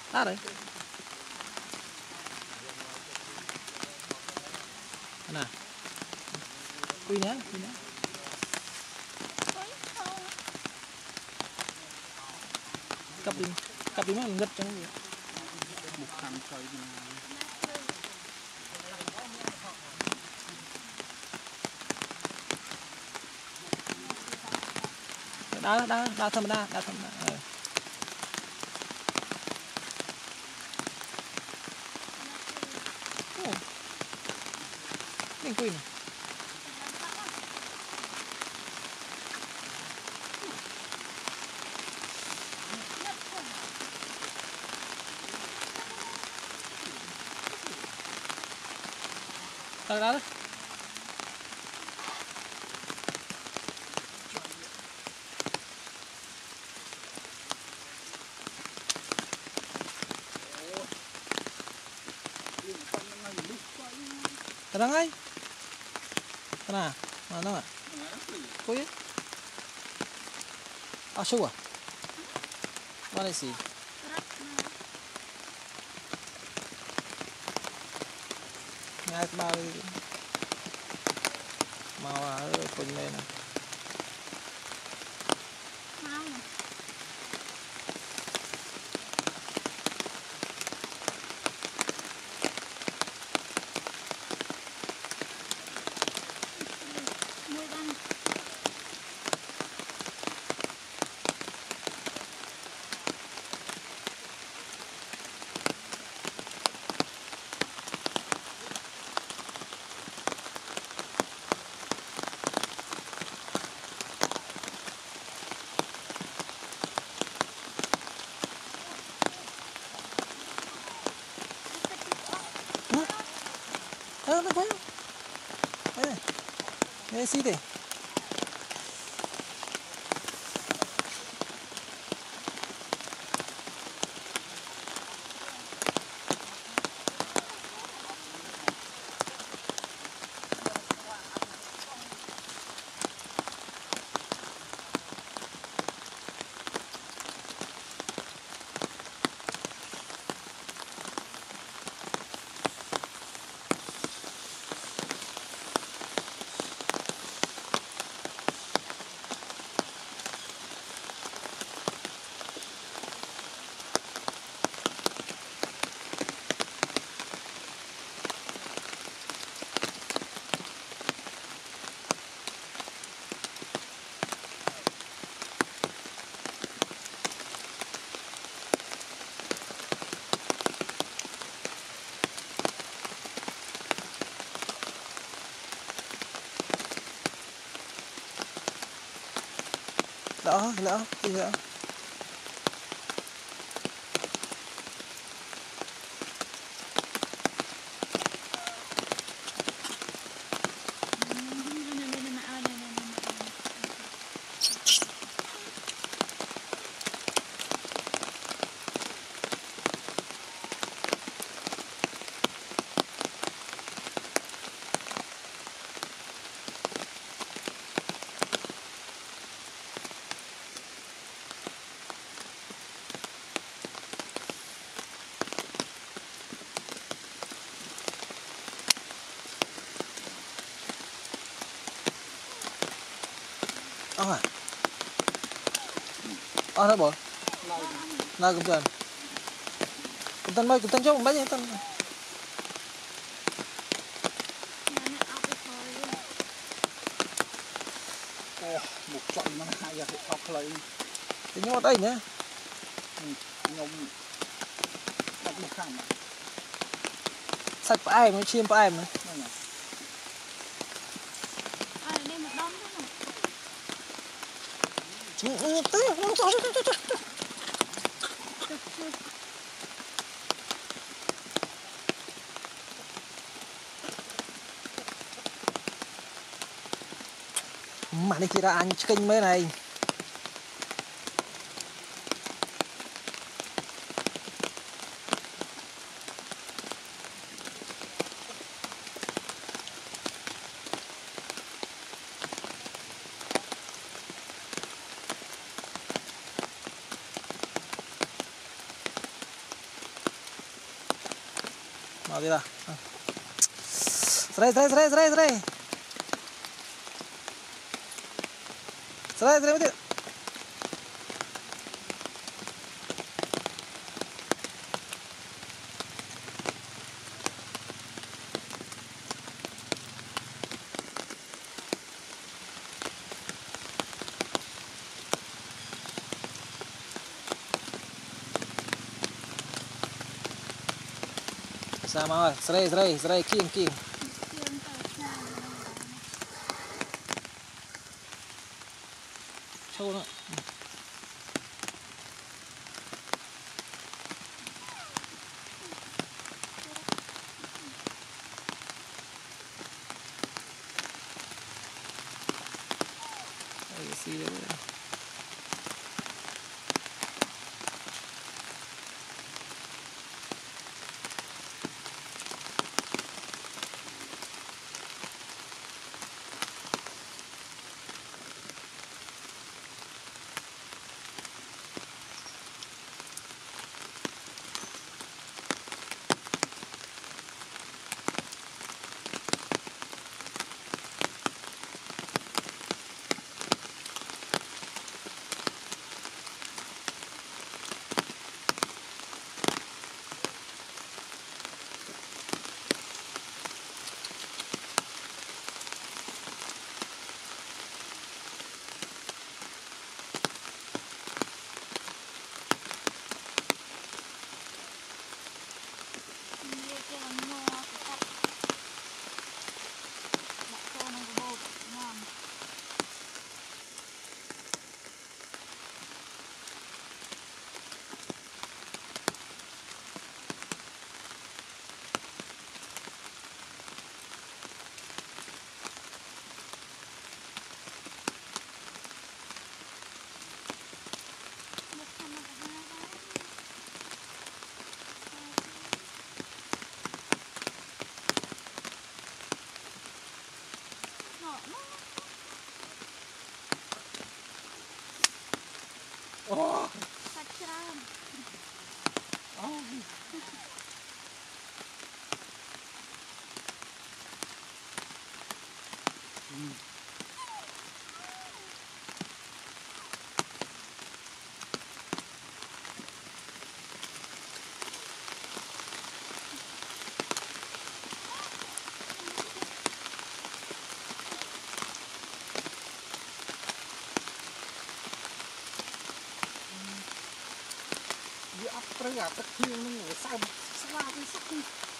Đá đấy. Nè. Quy nhá, quy nhá. Cặp đi nó ngất trong cái một thằng trời đá thâm đá. Mình quy này. Đá đấy. Tenang ay. Tenang. Mana nggak? Kau ya? Asu ah? Mana sih? Ngait bao mau ở phần này nè. Nó thấy không? Đây này. Đây xí đi. Lỡ gì nữa? À. Nó bỏ. Na kumtan. Kumtan mai kumtan jauh banyak kumtan. một chọi nó hai giờ học lại. Thì nhốt đây nhá. Nhông đặt một khang mà. Sạch phải ai mà chiêm phải ai mà. Mà này kira anh kinh mấy này. Mau đi ra. Serai. Serai betul. Sama rồi, serai, kim. Sâu nữa. Đây xí đấy. Oh. Pacaran. Oh. Dia apa ya? Kecil nih, saya selalu sakit.